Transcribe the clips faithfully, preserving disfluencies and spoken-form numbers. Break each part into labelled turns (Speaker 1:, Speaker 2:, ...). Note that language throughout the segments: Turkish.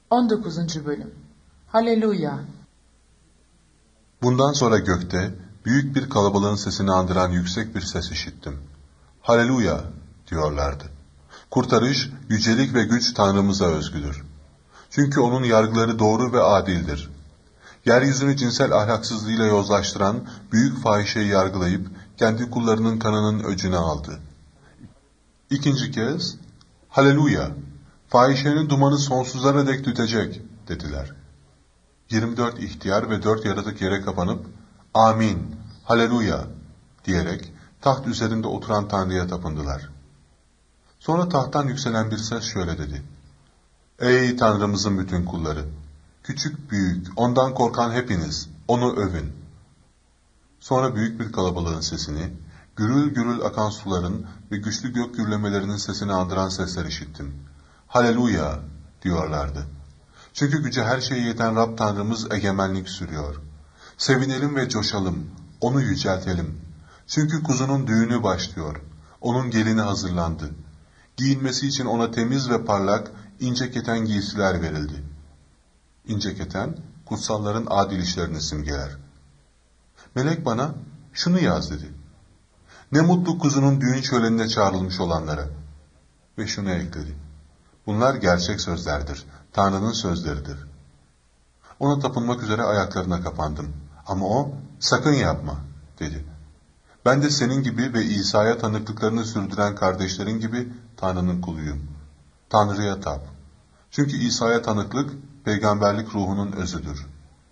Speaker 1: on dokuzuncu Bölüm. Haleluya!
Speaker 2: Bundan sonra gökte büyük bir kalabalığın sesini andıran yüksek bir ses işittim. Haleluya diyorlardı. Kurtarış, yücelik ve güç Tanrımıza özgüdür. Çünkü onun yargıları doğru ve adildir. Yeryüzünü cinsel ahlaksızlığıyla yozlaştıran büyük fahişeyi yargılayıp kendi kullarının kanının öcünü aldı. İkinci kez, Haleluya! Fahişenin dumanı sonsuzlara dek tütecek dediler. yirmi dört ihtiyar ve dört yaratık yere kapanıp, Amin, Haleluya diyerek taht üzerinde oturan Tanrı'ya tapındılar. Sonra tahttan yükselen bir ses şöyle dedi. Ey Tanrımızın bütün kulları! Küçük büyük, ondan korkan hepiniz, onu övün. Sonra büyük bir kalabalığın sesini, gürül gürül akan suların ve güçlü gök gürlemelerinin sesini andıran sesler işittim. Haleluya diyorlardı. Çünkü gücü her şeye yeten Rab Tanrımız egemenlik sürüyor. Sevinelim ve coşalım, onu yüceltelim. Çünkü kuzunun düğünü başlıyor. Onun gelini hazırlandı. Giyinmesi için ona temiz ve parlak, ince keten giysiler verildi. İnce keten, kutsalların adil işlerini simgeler. Melek bana, şunu yaz dedi. Ne mutlu kuzunun düğün şölenine çağrılmış olanlara. Ve şunu ekledi. Bunlar gerçek sözlerdir, Tanrı'nın sözleridir. Ona tapınmak üzere ayaklarına kapandım. Ama o, sakın yapma, dedi. Ben de senin gibi ve İsa'ya tanıklıklarını sürdüren kardeşlerin gibi Tanrı'nın kuluyum. Tanrı'ya tap. Çünkü İsa'ya tanıklık, peygamberlik ruhunun özüdür.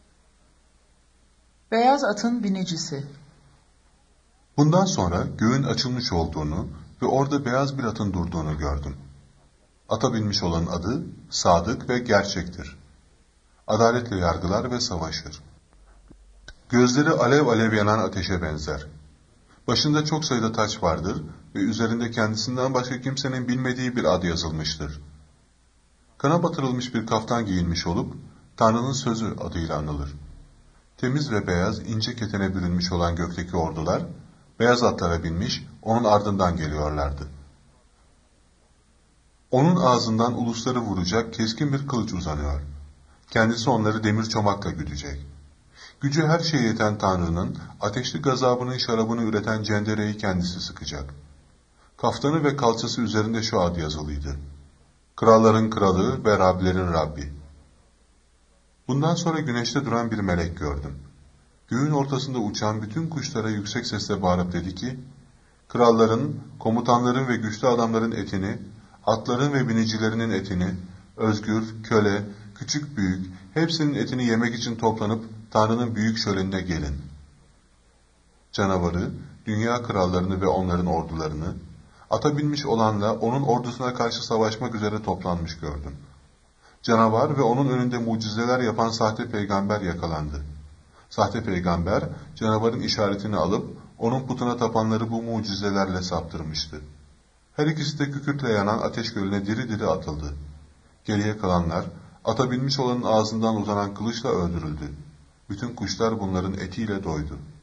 Speaker 1: Beyaz atın binicisi.
Speaker 2: Bundan sonra göğün açılmış olduğunu ve orada beyaz bir atın durduğunu gördüm. Ata binmiş olan adı sadık ve gerçektir. Adaletle yargılar ve savaşır. Gözleri alev alev yanan ateşe benzer. Başında çok sayıda taç vardır ve üzerinde kendisinden başka kimsenin bilmediği bir ad yazılmıştır. Kana batırılmış bir kaftan giyinmiş olup, Tanrı'nın sözü adıyla anılır. Temiz ve beyaz, ince ketene bürünmüş olan gökteki ordular, beyaz atlara binmiş, onun ardından geliyorlardı. Onun ağzından ulusları vuracak keskin bir kılıç uzanıyor. Kendisi onları demir çomakla güdecek. Gücü her şeye yeten Tanrı'nın, ateşli gazabının şarabını üreten cendereyi kendisi sıkacak. Kaftanı ve kalçası üzerinde şu ad yazılıydı. Kralların kralı ve Rablerin Rabbi. Bundan sonra güneşte duran bir melek gördüm. Göğün ortasında uçan bütün kuşlara yüksek sesle bağırıp dedi ki, kralların, komutanların ve güçlü adamların etini, atların ve binicilerinin etini, özgür, köle, küçük büyük, hepsinin etini yemek için toplanıp Tanrı'nın büyük şölenine gelin. Canavarı, dünya krallarını ve onların ordularını, ata binmiş olanla onun ordusuna karşı savaşmak üzere toplanmış gördüm. Canavar ve onun önünde mucizeler yapan sahte peygamber yakalandı. Sahte peygamber, canavarın işaretini alıp, onun putuna tapanları bu mucizelerle saptırmıştı. Her ikisi de kükürtle yanan ateş gölüne diri diri atıldı. Geriye kalanlar, ata binmiş olanın ağzından uzanan kılıçla öldürüldü. Bütün kuşlar bunların etiyle doydu.